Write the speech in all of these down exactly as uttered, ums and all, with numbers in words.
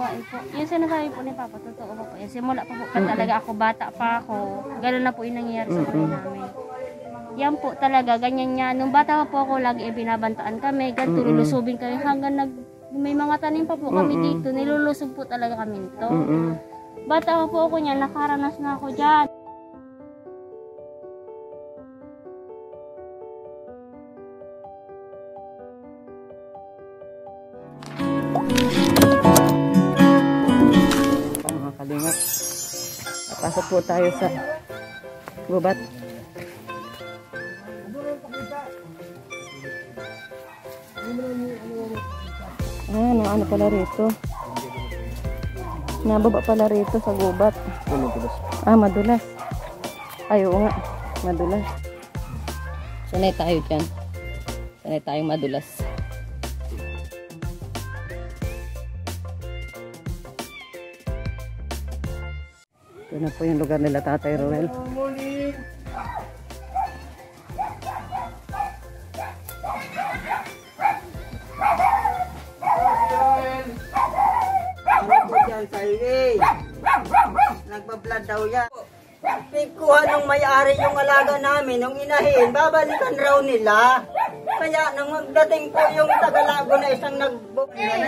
gawain po. Yung sinasabi po ni Papa, totoo po po. Simula pa po pa talaga ako, bata pa ako. Gano'n na po yung nangyayari sa buhay namin. Yan po talaga, ganyan niya. Nung bata pa po ako, lagi eh, binabantaan kami. Ganito, mm -mm. lulusubin kami hanggang nag, may mga tanim pa po kami mm -mm. dito. Nilulusog po talaga kami nito. Mm -mm. Bata pa po ako niya, nakaranas na ako dyan. Mga kalingap, pasok po tayo sa gubat. Ano, ano pala rito? Nababa pala rito sa gubat. Ah, madulas. Ay, oo nga. Madulas. Sanay tayo dyan. Sanay tayong madulas. Ito na po yung lugar nila Tatay Ruel. Nagbablad daw yan. Pikuha nung may-ari yung alaga namin, nung inahin, babalikan raw nila. Kaya nang magdating po yung Tagalago na isang nag-book.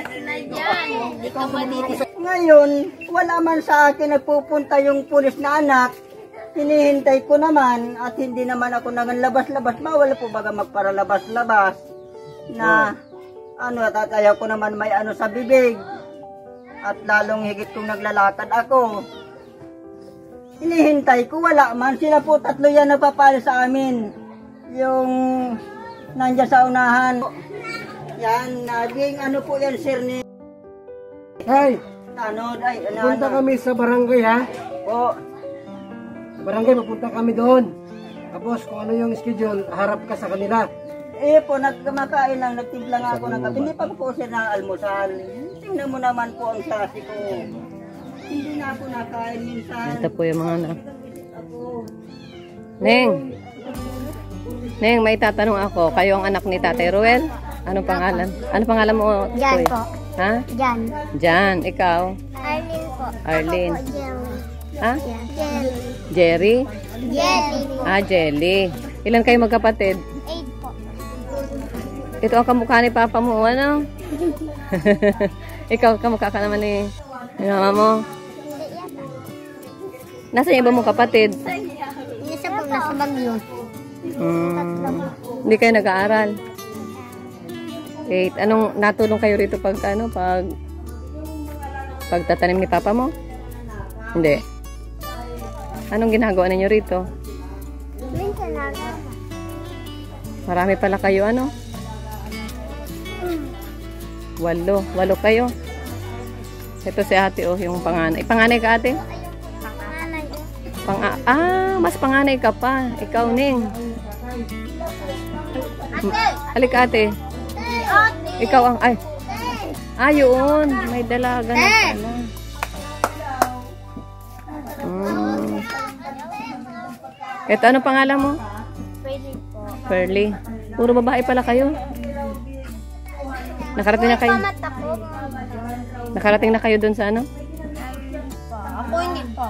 Ngayon, wala man sa akin nagpupunta yung pulis na anak. Hinihintay ko naman at hindi naman ako nagalabas-labas. Bawal po baga magparalabas-labas na ano, at ayaw ko naman may ano sa bibig. At lalong higit kung naglalakad ako. Hinihintay ko, wala man. Sila po tatlo yan napapali sa amin. Yung nandiyan sa unahan. Yan, naging ano po yan, sir ni... Hey! Ano, ay, ano, Punta kami sa barangay, ha? Po. Barangay, mapunta kami doon. Tapos, kung ano yung schedule, harap ka sa kanila. Eh po, nagkamakain lang, nagtimpla nga ako ng kape. Hindi pa po sir na almusal. Tingnan mo naman po ang klase ko. Hindi na ako nakain minsan. Ito po yung mga anak. Neng! Neng, may tatanong ako. Kayo ang anak ni Tatay Ruel? Anong pangalan? Anong pangalan mo? Jan po. Ha? Jan. Jan. Ikaw? Arlene po. Arlene. Ako po, Jelly. Ha? Jelly. Jerry? Jelly po. Ah, Jelly. Ilan kayo magkapatid? Eight po. Ito ang kamukha ni Papa mo, ano? Ikaw, kamukha ka naman ni, ni mama mo. Nasaan yung iba mong kapatid? Isa po nasa Bagyo. Hmm, hindi kayo nag-aaral? Eight. Anong natulong kayo rito pag ano, pag pagtatanim ni Papa mo? Hindi. Anong ginagawa ninyo rito? Minsan nagawa. Marami pala kayo, ano? Walo. Walo kayo. Ito si ate, oh, yung panganay. Panganay ka, ate? Panganay. Pang ah, mas panganay ka pa. Ikaw, Ning. Halika, ate. Ikaw ang, ay. Ah, yun. May dalaga na pala. Hmm. Ito, ano pangalan mo? Pwede po. Pearly. Puro babae pala kayo. Nakarating na kayo. Nakarating na kayo dun sa ano? Ako hindi po.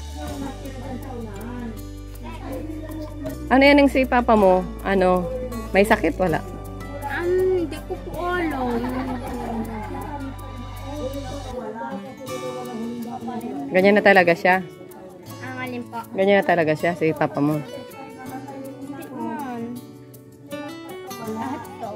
Ano yan ang si Papa mo? Ano? May sakit? Wala? Um, hindi ko po alam. Ganyan na talaga siya. Ang alin po. Ganyan na talaga siya, si Papa mo. Hindi man. Lahat to.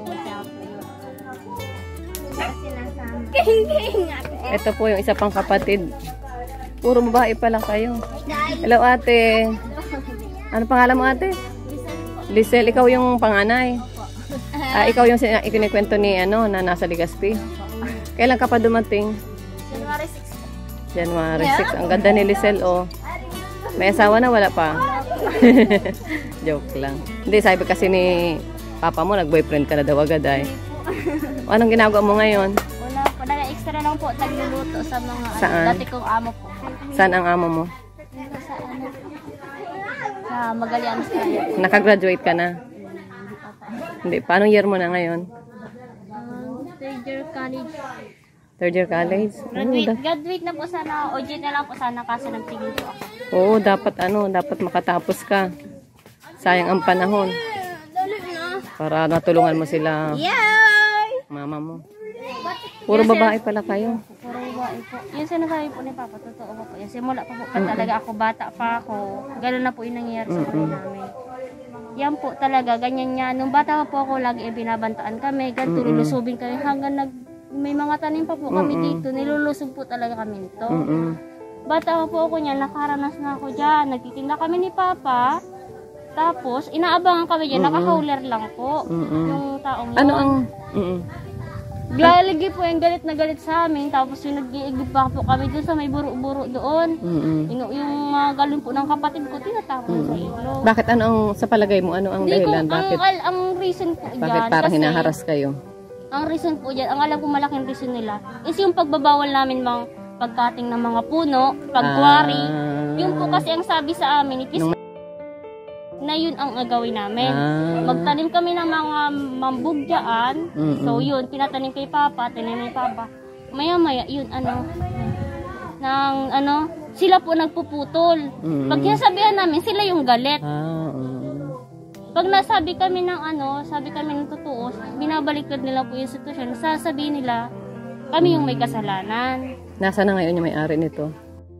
Sinasama. Ito po yung isa pang kapatid. Puro babae pala kayo. Hello, ate. Ano pangalan mo, ate? Lisel, ikaw yung panganay. Ah, ikaw yung ikinikwento ni ano na nasa Legazpi. Kailan ka pa dumating? January six. January six. Ang ganda ni Lisel, oh. May asawa na, wala pa. Joke lang. Hindi, sabi kasi ni Papa mo, nag-boyfriend ka na daw agad ay. O, anong ginagawa mo ngayon? Wala po. Nag-extra lang po. Nagluluto sa mga Saan? ano, dati kong amo po. Saan ang amo mo? Sa ano? Sa Magallanes tayo. Nakagraduate ka na? Hindi. Paano year mo na ngayon? Um, third year college. Third year college? Graduate, graduate na po sana, O J na lang po sana kasi nagtingin po ako. Oo, dapat ano, dapat makatapos ka. Sayang ang panahon. Para natulungan mo sila. Mama mo. Puro babae pala kayo. Puro babae po. Yung sinasabi po ni Papa, totoo po po. Yung simula pa po pa talaga ako, bata pa ako. Ganun na po yung nangyayari sa buhay namin. Yan po talaga, ganyan yan. Nung bata pa po ako, lagi eh, binabantaan kami. Ganito, lulusubin kami hanggang nag... May mga tanim pa po kami dito. Nilulusog po talaga kami nito. Bata pa po ako niyan, nakaranas na ako dyan. Nagtitinda kami ni Papa. Tapos, inaabangan kami dyan. Nakahauler lang po. Yung taong yun. Ano ang... Mm-mm. Lalagi po yung galit na galit sa amin. Tapos yung nag-iigib pa po kami doon sa may buro-buro doon. Mm-mm. Yung, yung uh, galon po ng kapatid ko, tinatapon sa ilog. Bakit ano ang sa palagay mo? Ano ang Hindi dahilan? ko, Bakit? Ang, ang reason po dyan. Bakit parang kasi, hinaharas kayo? Ang reason po dyan, ang alam ko malaking reason nila, is yung pagbabawal namin mga pagkating ng mga puno, pagkwari. Ah. Yung po kasi ang sabi sa amin, ikis Nung- na yun ang agawin namin. Ah. Magtanim kami ng mga mambugyaan. Mm-mm. So yun, pinatanim kay Papa, tinanim ni Papa. Maya-maya, yun ano, ng ano, sila po nagpuputol. Mm-mm. Pag sinasabihan namin, sila yung galit. Ah, mm. Pag nasabi kami ng ano, sabi kami ng totoo, binabaliktad nila po yung sitwasyon. Sasabihin nila, kami yung may kasalanan. Nasa na ngayon yung may-ari nito?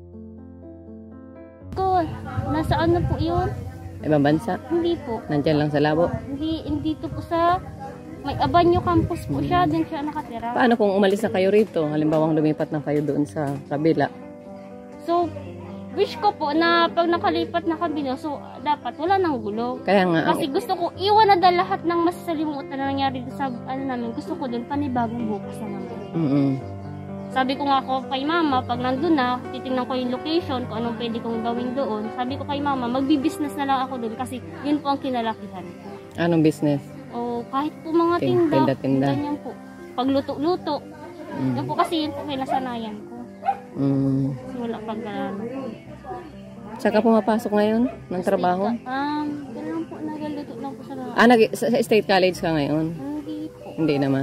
Ko, nasa ano po yun? Ibang bansa? Hindi po. Nandyan lang sa labo? Hindi, hindi to po sa, may Abanyo campus po siya, din siya nakatira. Paano kung umalis na kayo rito? Halimbawa lumipat na kayo doon sa kabila. So, wish ko po na pag nakalipat na kami, no, so dapat wala nang gulo. Kaya nga, Kasi gusto ko iwan na dahil lahat ng masasalimutan na nangyari sa ano namin. Gusto ko doon panibagong bukas na naman. mm Sabi ko nga ako kay Mama, pag nandun na, titingnan ko yung location, kung anong pwede kong gawin doon. Sabi ko kay Mama, magbi-business na lang ako doon kasi yun po ang kinalakihan ko. Anong business? O kahit po mga Tin- tinda, tinda-tinda. ganyan po. Pagluto-luto. Mm. Yan po kasi yun po kinasanayan ko. Mm. Simula pag ano. Saka pumapasok ngayon ng trabaho? Um, ganun po, nagaluto lang po sa mga. Ah, nag- sa, sa State College ka ngayon? Hindi po. Hindi naman.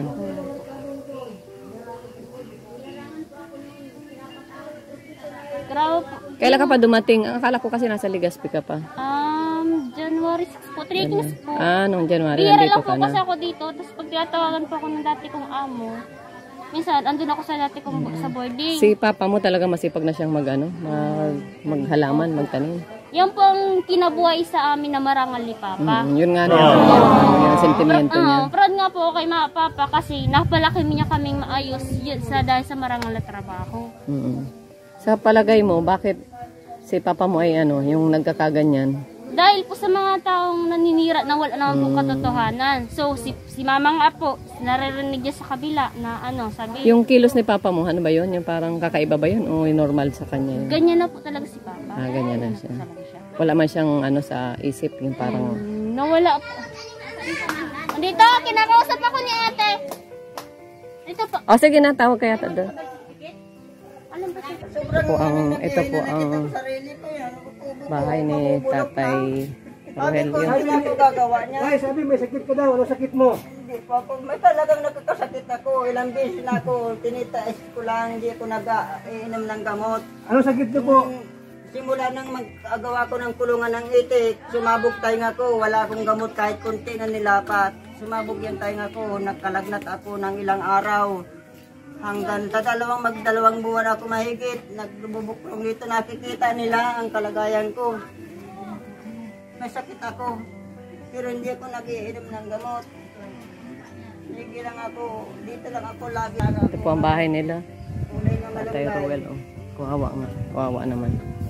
Grabe po. Kailan ka pa dumating? Akala ko kasi nasa Legazpi ka pa. Um, January six po. Three weeks po. Ah, noong January Bihira nandito lang po ka na. kasi ako dito. Tapos pag tinatawagan po ako ng dati kong amo, minsan, andun ako sa dati kong sa boarding. Si papa mo talaga masipag na siyang mag, ano, mag, maghalaman, magtanim. Yan po ang kinabuhay sa amin na marangal ni Papa. Mm, yun nga rin yung, yung sentimento niya. Oo, proud nga po ako kay mga Papa kasi napalaki niya kaming maayos yun sa, dahil sa marangal na trabaho. Mm. Sa palagay mo, bakit si papa mo ay ano, yung nagkakaganyan? Dahil po sa mga taong naninira na wala naman po katotohanan. So, si, si Mama nga po, naririnig niya sa kabila na ano, sabi, Yung kilos ni papa mo, ano ba yun? Yung parang kakaiba ba yun? O yung normal sa kanya yun? ganyan na po talaga si Papa. Ah, ganyan na siya. Talaga siya. Wala man siyang ano sa isip, yung parang... Mm, nawala po. Dito, kinakausap ako ni ate. Ito po. O sige na, tawag kaya ta doon. Alam ba siya? Ito po ang, ito po ang Sarili ko yan. bahay ni Tatay Sabi ko, Rogelio. hindi ako gagawa niya. Ay, sabi may sakit ka daw. Ano sakit mo? Hindi po ako. May talagang nakakasakit ako. Ilang beses na ako. Tinitaas ko lang. Hindi ako nag-iinom ng gamot. Ano sakit niyo po? Nung simula nang mag-agawa ko ng kulungan ng itik, sumabog tainga ko. Wala akong gamot kahit konti na nilapat. Sumabog yung tainga ko. Nakalagnat ako ng ilang araw. Hanggang sa dalawang magdalawang buwan ako mahigit. Nagbubuklong dito. Nakikita nila ang kalagayan ko. May sakit ako. Pero hindi ako nag-iinom ng gamot. Hindi lang ako. Dito lang ako lagi. Ito po ang bahay nila. Kulay na Tatay malunggay. Roel. Oh. Kawawa nga. Kawawa naman.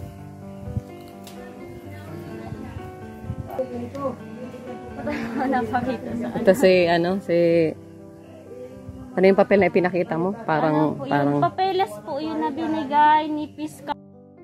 Napakita sa Ito si, ano, si... Ano yung papel na ipinakita mo? Parang, po, parang... yung papeles po yun na binigay ni Piska.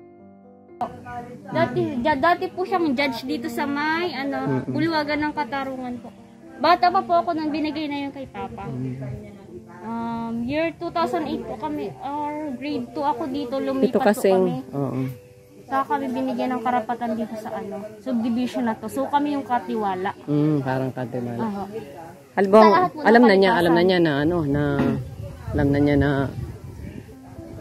Dati, ja- dati po siyang judge dito sa may, ano, Bulwagan ng Katarungan po. Bata pa po ako nang binigay na yun kay Papa. Um, year two thousand eight po kami, or grade two ako dito, Ito lumipat po kami. kasing... Oo. Saka kami binigyan ng karapatan dito sa ano, subdivision na to. So kami yung katiwala. Mm, parang katimala. Aha. Halimbawa, Sa lahat po ng alam na niya, kalikasan. alam na niya na ano, na... Alam na niya na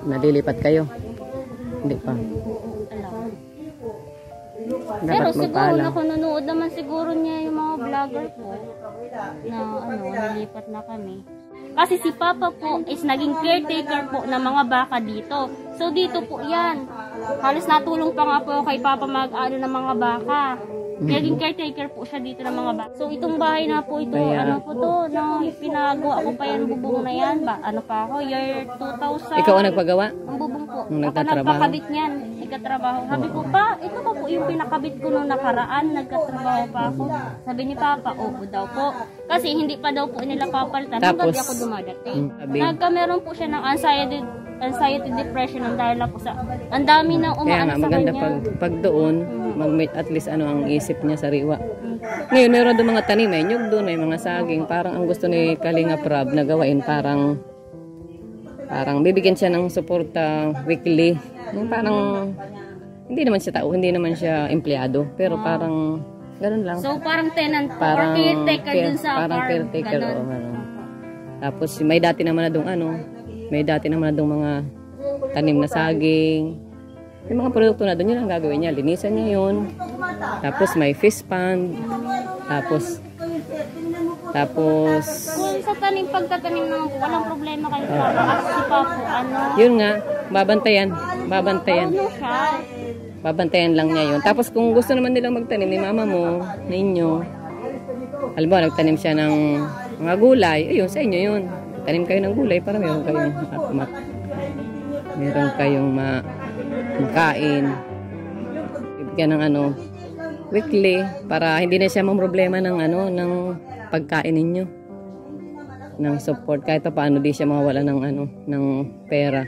nalilipat kayo? Hindi pa. Alam. Dapat Pero siguro magpaalam. nakununood naman siguro niya yung mga vlogger po na ano, nilipat na kami. Kasi si Papa po is naging caretaker po ng mga baka dito. So dito po yan. Halos natulong pa nga po kay Papa mag-ano ng mga baka. Naging caretaker po siya dito ng mga baka. So itong bahay na po ito, Kaya- ano po to, na pinagawa ko pa yan, bubong na yan. Ba, ano pa ako, year two thousand. Ikaw ang nagpagawa? Ang bubong po. Nung Ako nagtatrabaho? nagpakabit niyan. Nagkatrabaho. Sabi ko, pa, ito pa po yung pinakabit ko nung nakaraan. Nagkatrabaho pa ako. Sabi ni Papa, oo daw po. Kasi hindi pa daw po nila papalitan. Tapos, Hanggang di ako dumadating. mm, sabi. Nagkameron po siya ng anxiety, anxiety depression ang dahil na po sa, ang dami na Kaya umaano nga, sa maganda kanya. pag, pag doon, mag-meet at least ano ang isip niya sariwa. Ngayon, meron doon mga tanim, may nyug doon, may mga saging. Parang ang gusto ni Kalinga Prab na gawain, parang parang bibigyan siya ng suporta weekly. Yung parang, hindi naman siya tao, hindi naman siya empleyado. Pero parang, ganun lang. So parang tenant po, Parang or caretaker care- dun sa parang farm. caretaker, Ganun. oo, ano. Tapos may dati naman na dong ano, may dati naman na dong mga tanim na saging. Yung mga produkto na doon, yun ang gagawin niya. Linisan niya yun. Tapos may fish pond. Tapos, tapos, Kung sa tanim, pagtatanim naman po, walang problema kayo sa Papa. Kasi si Papa, ano, yun nga, babantayan. Babantayan. ano siya, Babantayan lang niya yun. Tapos kung gusto naman nilang magtanim ni mama mo, ninyo, alam mo, nagtanim siya ng mga gulay, ayun, sa inyo yun. Tanim kayo ng gulay para meron kayong ma, meron kayong ma, makain. Bibigyan ng ano, weekly, para hindi na siya mamroblema ng ano, ng pagkain ninyo. Ng support, kahit pa paano di siya mawawala ng ano, ng pera.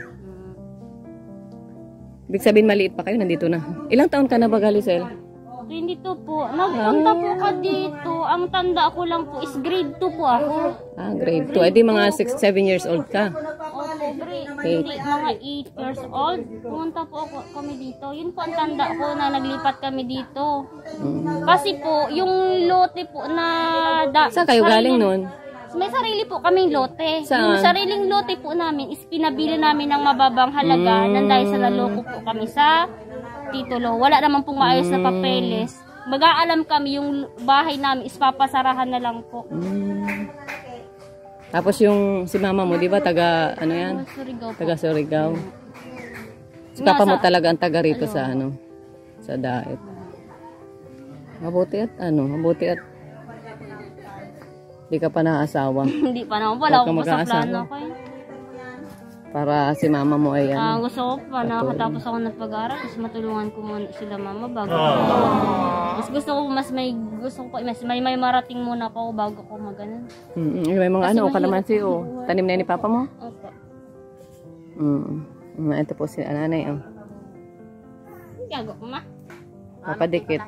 Ibig sabihin maliit pa kayo, nandito na. Ilang taon ka na ba, Galicel? twenty-two po. Nagpunta po ka dito. Ang tanda ko lang po is grade two po ako. Ah, grade two. Ay di mga six, seven years old ka. Opo, grade Eight. hindi, mga eight years old. Pumunta po ako, kami dito. Yun po ang tanda ko na naglipat kami dito. Mm. Kasi po, yung lote po na... Da, Saan kayo galing nun? May sarili po kaming lote. Saan? Yung sariling lote po namin is pinabili namin ng mababang halaga Mm. nang dahil sa naloko po kami sa titulo. Wala naman pong maayos na papeles. Mag-aalam kami yung bahay namin is papasarahan na lang po. Mm. Tapos yung si mama mo, di ba taga ano yan? Surigao po. Taga Surigao. Si papa mo Nasa- talaga ang taga rito sa ano, sa Daet. Mabuti at ano, mabuti at di ka pa naasawa. Hindi pa naman. Wala Huwag ka ko pa sa mag-aasawa. plano ko eh. Para si mama mo ay Ah, ano. gusto ko pa nakatapos ako ng pag-aaral tapos matulungan ko muna sila mama bago ko. Mas gusto ko mas may gusto ko mas may may marating muna pa ako bago ko maganon. Mm, may mga ano, kalamansi oh. Tanim na ni papa mo? Opo. Mm. Mm, ito po si nanay oh. Gago ko ma. Papadikit.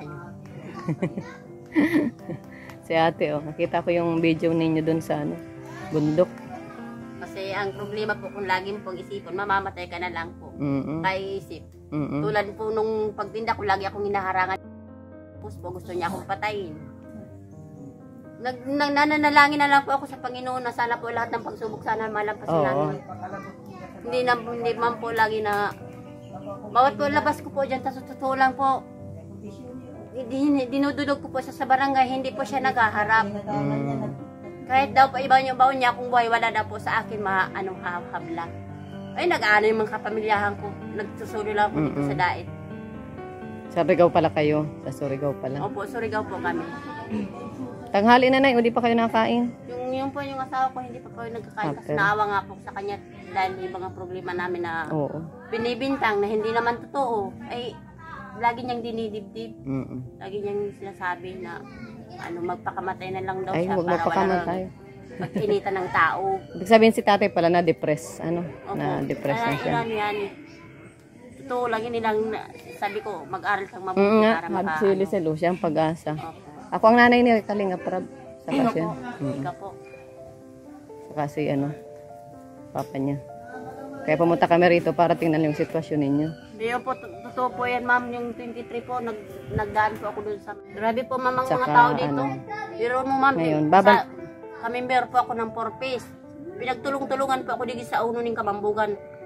Si ate oh, nakita ko yung video ninyo dun sa ano, bundok. Kasi ang problema po kung lagi mo pong isipon, mamamatay ka na lang po. Mm. Kaya isip. Mm. Tulad po nung pagtinda ko, lagi akong hinaharangan. Tapos po gusto niya akong patayin. Nag, nag, nananalangin na lang po ako sa Panginoon na sana po lahat ng pagsubok sana malampasin Oo. namin. Hindi, na, hindi man po lagi na bawat po labas ko po dyan, tapos totoo lang po. Din- Dinudulog ko po siya sa barangay, hindi po siya naghaharap. Mm. Kahit daw pa iba yung baon niya, kung buhay, wala na po sa akin mga anong habla. Ay, nag-ano yung mga kapamilyahan ko. Nagsusulo lang po dito Mm-mm. sa Daet. Sa Surigao pala kayo. Sa Surigao pala. Opo, Surigao po kami. Tanghali na na, hindi pa kayo nakain. Yung, yung po yung asawa ko, hindi pa po yung nagkakain. Kasi Okay. naawa nga po sa kanya dahil yung mga problema namin na Oo. binibintang na hindi naman totoo. Ay, lagi niyang dinidibdib. Mm. Lagi niyang sinasabi na ano, magpakamatay na lang daw Ay, siya huwag para magpakamatay. wala pag-initan ng tao. Ibig sabihin si tatay pala na-depress. Ano? Opo. Na-depress na Kaya siya. ilan yan eh. Totoo, lagi nilang na- sabi ko, mag-aral kang mabuti Mm nga, para maka... Habsili sa Lucia, ang pag-asa. Opo. Ako ang nanay ni Kalinga Prab. Saka Ikaw siya. po. Mm. Ikaw po. Saka si ano, papa niya. Kaya pumunta kami rito para tingnan yung sitwasyon ninyo. Hindi po, to- totoo po yan ma'am, yung twenty-three po, nag, nagdaan po ako dun sa... Grabe po ma'am ang mga Saka, tao dito. ano, Pero mo ma'am, ngayon, sa, babal- kami meron po ako ng four piece. Pinagtulong-tulungan po ako dito sa uno ng Kamambugan.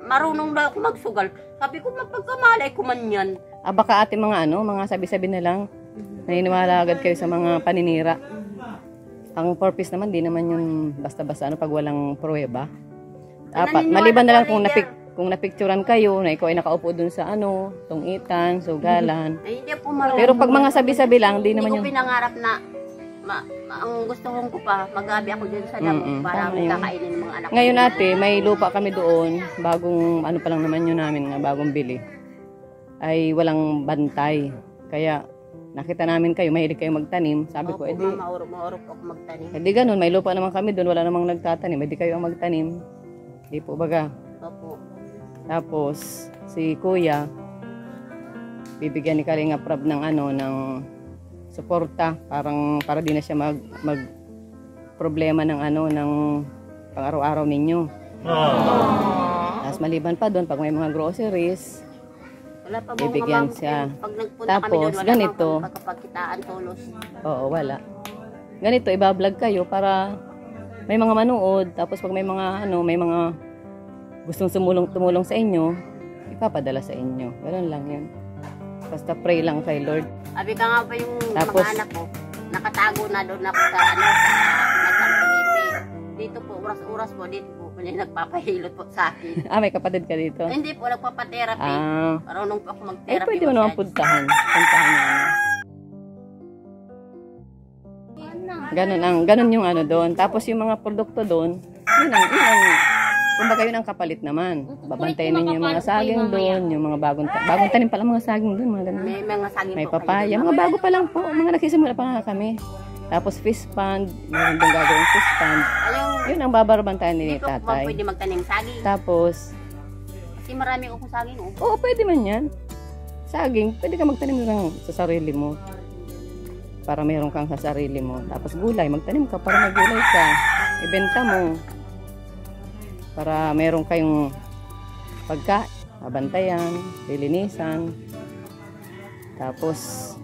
marunong na ako magsugal. Sabi ko, mapagkamalay ko man yan. Ah, baka ate mga ano, mga sabi-sabi na lang. Naniniwala agad kayo sa mga paninira. Ang purpose naman, di naman yung basta-basta ano pag walang pruweba. Dapat, maliban na lang kung, napik, kung napicturan kayo, na ikaw ay nakaupo dun sa ano, tungitan, sugalan. Ay, hindi po marunong. Pero pag mga sabi-sabi lang, di Hindi naman ko yung... pinangarap na, ma, ma, ang gusto kong ko pa, magabi ako dun sa damo Mm-mm, para tama yun. kakainin ng mga anak ko. Ngayon ate, may lupa kami doon, bagong ano pa lang naman yun namin, nga bagong bili. Ay walang bantay. Kaya nakita namin kayo, mahilig kayo magtanim. Sabi ko, Opo, edi, mama, maurok, maurok ako magtanim. edi ganun, may lupa naman kami doon, wala namang nagtatanim, edi kayo ang magtanim. Di po baga. Opo. Tapos, si kuya, bibigyan ni Kalinga Prab ng ano, ng suporta, parang para di na siya mag, mag problema ng ano, ng pang-araw-araw ninyo. Tapos maliban pa doon, pag may mga groceries, Wala pa po bibigyan mga siya. Pag nagpunta Tapos, kami doon, wala ganito. pang pagkapagkitaan tulos. oo, wala. Ganito, ibablog kayo para may mga manood, tapos pag may mga ano, may mga gustong sumulong, tumulong sa inyo, ipapadala sa inyo. Ganun lang yun. Basta pray lang kay Lord. Abi ka nga pa yung Tapos- mga anak ko, nakatago na doon ako sa ano, sa Nasang Pilipi. Dito po, oras-oras po, dito po, may nagpapahilot po sa akin. Ah, may kapatid ka dito? Hindi po, nagpapatherapy. Ah, Marunong po ako eh mag-therapy. pwede mo naman massage. puntahan. Puntahan niya. ano. Ganun ang, ganun yung ano doon. Tapos yung mga produkto doon, yun ang, yun ang, kumbaga yun ang kapalit naman. Babantayan ninyo yung mga saging doon, yung mga bagong, ta- bagong tanim pala mga saging doon, mga ganun. May mga saging May po kayo papaya, doon. mga bago pa lang po, mga nagsisimula pa nga kami. Tapos fish pond, meron doon gagawin fish pond. Ayun, Yun ang babarabantayan ni dito po tatay. pwede magtanim saging. Tapos, Kasi marami akong saging. Oh. oo, pwede man yan. Saging, pwede ka magtanim lang sa sarili mo. Para meron kang sa sarili mo. Tapos gulay, magtanim ka para may gulay ka. Ibenta mo. Para meron kayong pagka, mabantayan, lilinisan. Tapos,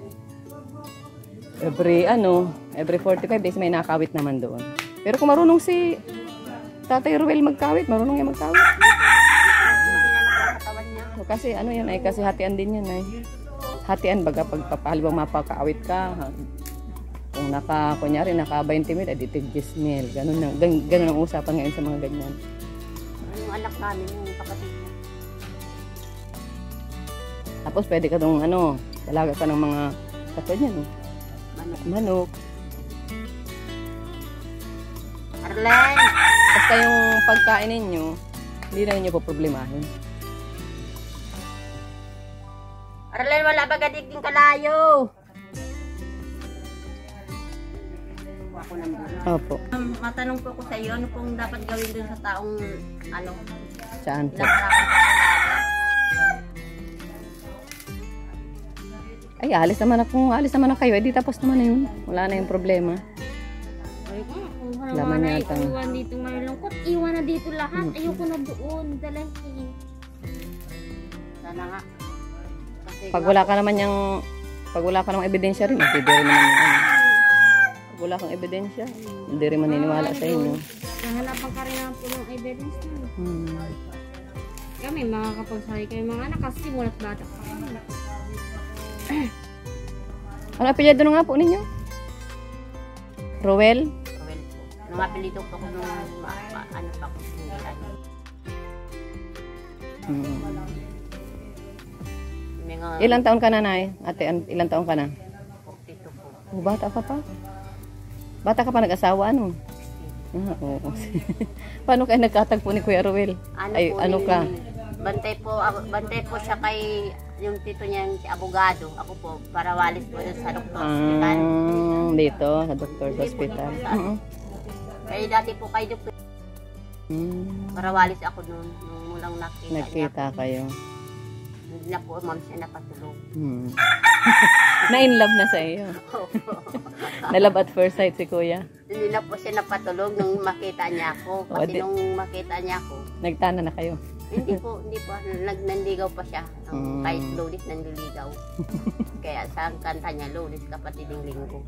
every ano, every forty-five days may nakawit naman doon. Pero kung marunong si Tatay Ruel magkawit, marunong yan magkawit. Hindi na nakatawan niya. So, kasi ano yun ay, kasi hatian din yun ay. Hatian baga pag papalibang mapakaawit ka. ha. Kung naka, kunyari, naka twenty mil, edi tigis mil. Ganun, na, gan, ganun ang usapan ngayon sa mga ganyan. Yung anak namin, yung kapatid niya. Tapos pwede ka dong ano, talaga ka ng mga katod yan. oh. Manok. Manok. Arlen! Basta yung pagkain ninyo, hindi na ninyo po problemahin. Arlen, wala ba gadiging kalayo? Ako naman. Opo. Um, matanong po ako sa iyo, ano pong dapat gawin dun sa taong, ano, Saan po? nakarapan sa kalayo? Ay, alis naman ako. Alis naman na kayo. Eh, di tapos naman na yun. Wala na yung problema. Ay, kung Laman na yata. iwan dito malulungkot, iwan na dito lahat. Ayoko na doon, dalahin. Sana nga. Kasi Pag wala ka naman yung, pag wala ka namang ebidensya rin, hindi rin naman yung ano. Pag wala kang ebidensya, hindi rin maniniwala sa inyo. Nahanapan ka rin naman po ng evidence na. Hmm. Kami, makakapagsahay kayo mga anak kasi mulat bata pa kami. Ano apelyido na nga po ninyo? Roel? Well, nung apelito po ko nung, ma, ma, ano pa ko, hindi ano. Hmm. May mga Ilang taon ka na, Nay? Ate, an- ilang taon ka na? forty-two po. Oh, bata ka pa? Bata ka pa nag-asawa, ano? Ah, oo. Paano kayo nagkatagpo ni Kuya Roel? Ano Ay, po, ano yung- ka? Bantay po, ako- bantay po siya kay yung tito niya, si abogado. Ako po, para walis po dun sa doktor hospital. Ah, dito, sa Doctor's Hospital. Oo. Kaya dati po kay doktor, Hmm. para walis ako noon, nung mulang nakita, niya. Nagkita kayo. Hindi na po, ma'am, siya napatulog. Hmm. Na-in love na sa iyo. Na-love at first sight si Kuya. Hindi na po siya napatulog nung makita niya ako. O, Kasi di- nung makita niya ako, Nagtana na kayo. hindi po, hindi po, nagnandigaw pa siya. Mm. Kahit Lolis nanliligaw. Kaya sa kanta niya, Lolis, kapatid ng linggo.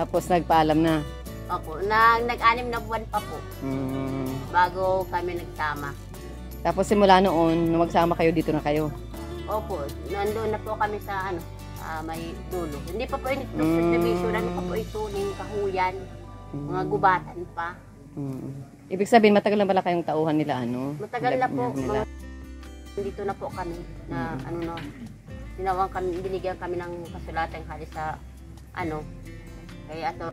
Tapos nagpaalam na. Opo, na, nag-anim na buwan pa po Mm. bago kami nagsama. Tapos simula noon, nung magsama kayo, dito na kayo. Opo, nandoon na po kami sa ano, ah, may dulo. Hindi pa po ito Mm. subdivision, ano pa po ito, yung kahuyan, mga gubatan pa. Mm. Ibig sabihin, matagal na pala kayong tauhan nila, ano? Matagal na po, Nila. mga, dito na po kami na ano no, tinawang kami, binigyan kami ng kasulatang halis sa ano, kay ato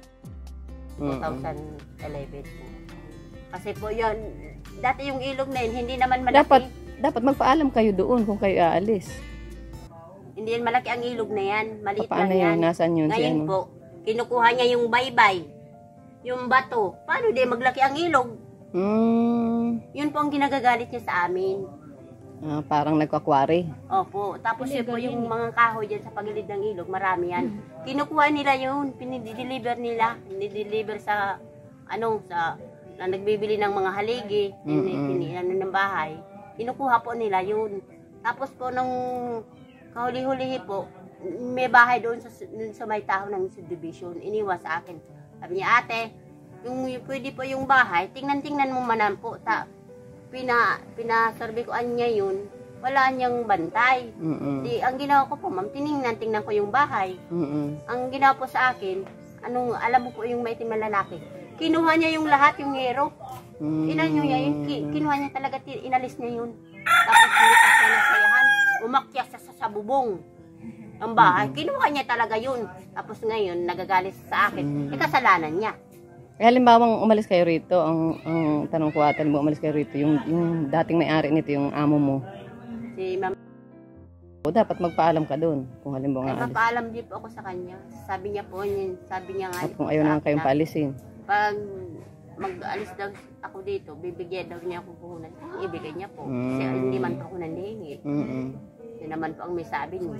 twenty eleven po. Kasi po yun, dati yung ilog na yun, hindi naman malaki. Dapat, dapat magpaalam kayo doon kung kayo aalis. Hindi yan malaki ang ilog na yan, maliit Paano lang yan. yun? Nasaan yun? Si Ngayon ano? po, kinukuha niya yung baybay, yung bato. Paano di maglaki ang ilog? Hmm. Yun po ang ginagagalit niya sa amin. Ah, parang nagkakwari. Opo, tapos yun po yung mga kahoy dyan sa pagilid ng ilog, marami yan. Kinukuha nila yun, pinideliver nila, pinideliver sa, ano, sa, na nagbibili ng mga haligi, Mm-mm. ano ng bahay. Kinukuha po nila yun. Tapos po nung kahuli-huli po, may bahay doon sa, dun sa may taho ng subdivision, iniwas sa akin. Sabi niya, ate, yung, yung pwede po yung bahay, tingnan-tingnan mo manan po, ta, pina, pinasurvey ko niya yun, wala niyang bantay. Mm-mm. Di, ang ginawa ko po, ma'am, tinignan-tingnan ko yung bahay. Mm-mm. Ang ginawa po sa akin, anong, alam mo po yung maitim na lalaki, kinuha niya yung lahat, yung yero. Mm. Inano niya yun, ki, kinuha niya talaga, ti- inalis niya yun. Tapos nilipas niya ng sayahan, umakyas sa, sa, sa bubong. Ang bahay, kinuha niya talaga yun. Tapos ngayon, nagagalit sa akin, eh kasalanan niya. Eh, halimbawang umalis kayo rito, ang, ang tanong ko ata, halimbawa umalis kayo rito, yung, yung dating may-ari nito, yung amo mo, Si ma'am, o dapat magpaalam ka doon, kung halimbawa ay, nga alis. mapaalam din po ako sa kanya. Sabi niya po, yun, sabi niya nga, At kung ayaw naman kayong paalisin. pag mag-alis daw ako dito, bibigyan daw niya ako puhunan. Ibigay niya po. Kasi Mm. hindi man po ako nandihingi. Mm-mm. Yun naman po ang may sabi niya.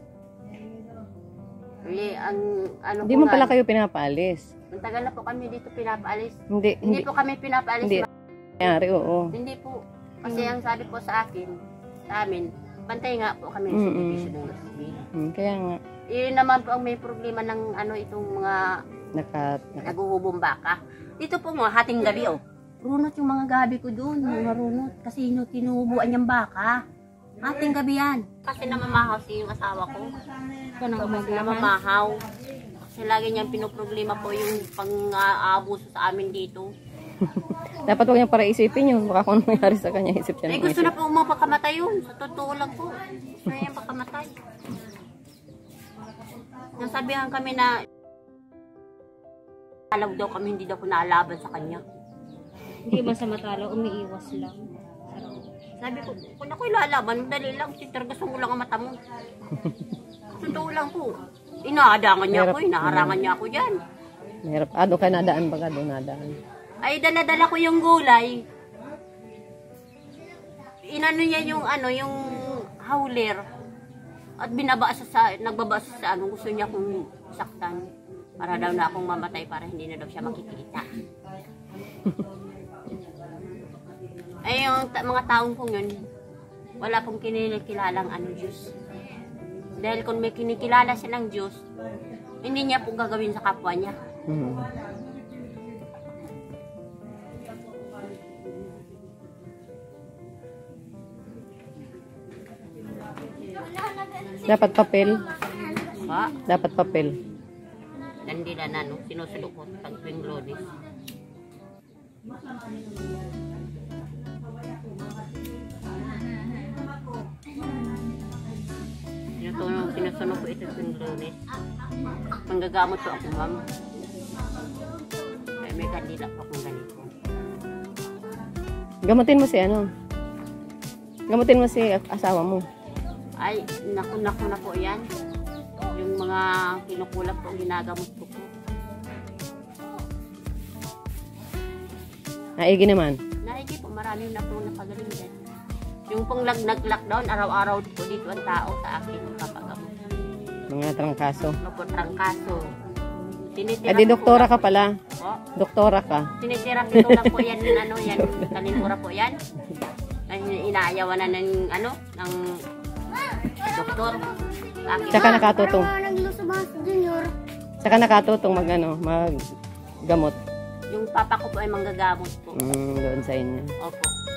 Kasi ang ano Hindi po mo nga, pala kayo pinapaalis. ang tagal na po kami dito pinapaalis. Hindi, Hindi hindi, po kami pinapaalis. Hindi. ma- nangyari, oo. Hindi po. Kasi ang sabi po sa akin, sa amin, pantay nga po kami sa Mm-mm. division ng S B. Hmm, kaya nga, Yun naman po ang may problema ng ano itong mga naka, naka naguhubong baka. Dito po nga, hating gabi oh. Runot yung mga gabi ko doon, mga runot. Kasi yun, tinubuan niyang baka. Hating gabi yan. Kasi namamahaw siya yung asawa ko. So, kasi namamahaw. Kasi lagi niyang pinoproblema po yung pang-aabuso sa amin dito. dapat huwag niya para isipin yun. Baka kung ano nangyari sa kanya, isip siya Eh ng gusto isip. na po umapakamatay yun. Sa totoo lang po. Gusto na yung pakamatay. Nasabihan kami na alaw daw kami, hindi daw po naalaban sa kanya. Hindi man sa matalo, umiiwas lang. Sabi ko, kung ako'y lalaban, dali lang, titargasan ko lang ang mata mo. Totoo lang po. Inaadangan niya ako, inaharangan niya ako dyan. Mahirap. Ah, doon ka nadaan baga, doon nadaan. Ay, dala-dala ko yung gulay. Inano niya yung ano, yung howler. At binabasa sa, nagbabasa sa ano, gusto niya kong saktan. Para daw na akong mamatay para hindi na daw siya makikita. Ay, yung ta- mga taong kong yun, wala pong kinikilalang ano, Diyos. Dahil kung may kinikilala siya ng Diyos, hindi niya po gagawin sa kapwa niya. Hmm. Dapat papel. Ha? Dapat papel. Nandila na, no? Sinusulok ko pag tuwing Lunes. Sinusunod, sinusunod ko ito tuwing Lunes. Manggagamot po ako, ma'am. Ay, may kandila po akong ganito. Gamutin mo si ano. Gamutin mo si asawa mo. Ay, naku, naku na po yan. Yung mga kinukulang po, ginagamot ko po. Naigi naman. Naigi po, marami na po napagaling din. Yung pong nag-lockdown, araw-araw po dito ang tao sa akin kapagamot. Mga trangkaso. Ano po, trangkaso. Eh di doktora ka pala. Po. Doktora ka. Tinitirapi ko lang po yan, yung ano, yan, kalintura po yan. Ay, inaayawan na ng, ano, ng doktor. Akin. Tsaka nakatutong. Nagluso ba si Junior? Saka nakatutong mag, ano, mag gamot. Yung papa ko po ay manggagamot po. Mm, doon sa inyo. Opo.